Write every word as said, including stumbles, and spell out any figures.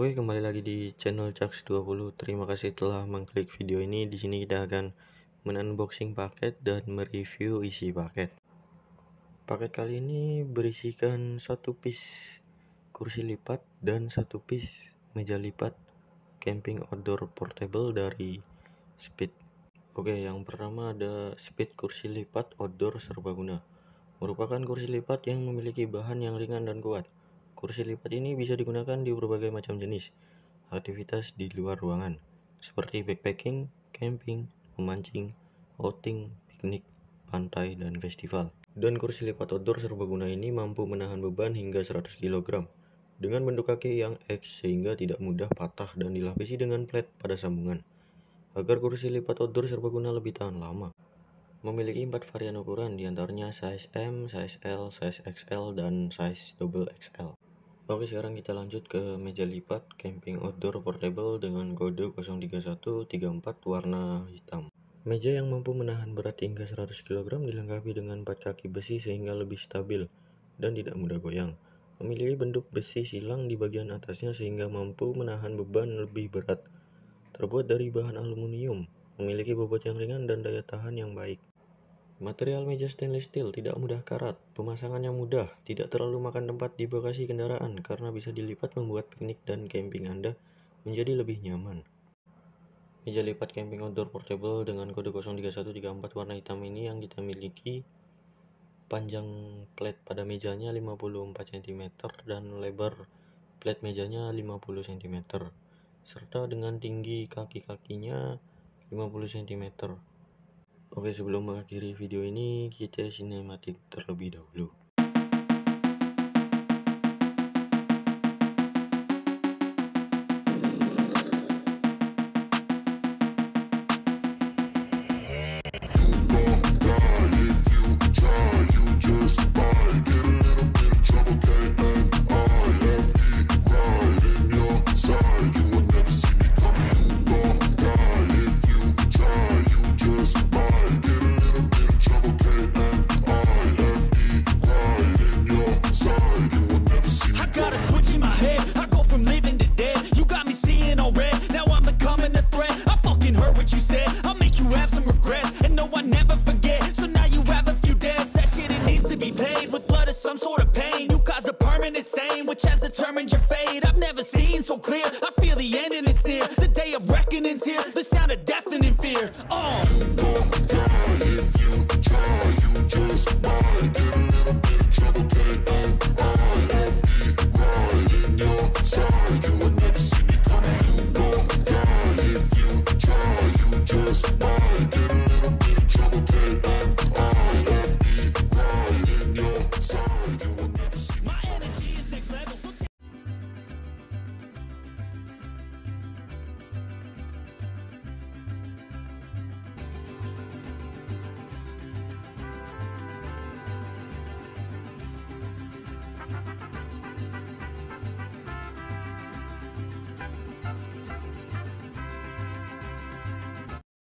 Oke, kembali lagi di channel Caks dua puluh. Terima kasih telah mengklik video ini. Di sini kita akan men-unboxing paket dan mereview isi paket. Paket kali ini berisikan satu piece kursi lipat dan satu piece meja lipat camping outdoor portable dari Speed. Oke, yang pertama ada Speed kursi lipat outdoor serbaguna. Merupakan kursi lipat yang memiliki bahan yang ringan dan kuat. Kursi lipat ini bisa digunakan di berbagai macam jenis aktivitas di luar ruangan, seperti backpacking, camping, memancing, outing, piknik, pantai, dan festival. Dan kursi lipat outdoor serbaguna ini mampu menahan beban hingga seratus kilogram dengan bentuk kaki yang X sehingga tidak mudah patah dan dilapisi dengan plat pada sambungan, agar kursi lipat outdoor serbaguna lebih tahan lama. Memiliki empat varian ukuran, diantaranya size M, size L, size X L, dan size double X L. Oke, sekarang kita lanjut ke meja lipat camping outdoor portable dengan kode nol tiga satu tiga empat warna hitam. Meja yang mampu menahan berat hingga seratus kilogram dilengkapi dengan empat kaki besi sehingga lebih stabil dan tidak mudah goyang. Memiliki bentuk besi silang di bagian atasnya sehingga mampu menahan beban lebih berat. Terbuat dari bahan aluminium, memiliki bobot yang ringan dan daya tahan yang baik. Material meja stainless steel, tidak mudah karat, pemasangannya mudah, tidak terlalu makan tempat di bagasi kendaraan karena bisa dilipat membuat piknik dan camping Anda menjadi lebih nyaman. Meja lipat camping outdoor portable dengan kode nol tiga satu tiga empat warna hitam ini yang kita miliki, panjang plat pada mejanya lima puluh empat sentimeter dan lebar plat mejanya lima puluh sentimeter, serta dengan tinggi kaki-kakinya lima puluh sentimeter. Oke, sebelum mengakhiri video ini, kita sinematik terlebih dahulu. Some sort of pain, you caused a permanent stain which has determined your fate. I've never seen so clear, I feel the end and it's near. The day of reckoning's here, the sound of deafening fear. Oh.